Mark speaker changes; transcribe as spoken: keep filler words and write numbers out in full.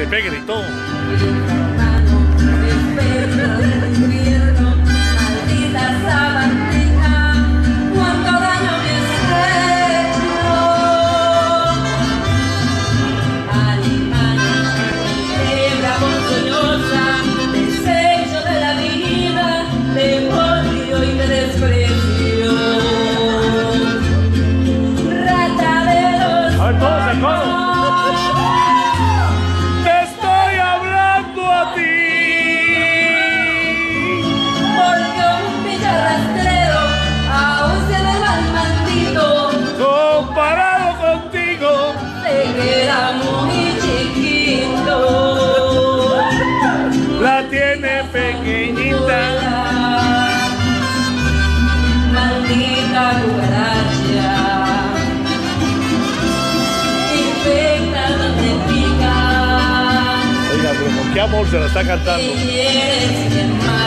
Speaker 1: Pepe gritó. Pequeñita,
Speaker 2: maldita cucaracha, infecta donde pica.
Speaker 1: Oiga, pero con qué amor se la está cantando.
Speaker 2: Y eres mi hermano.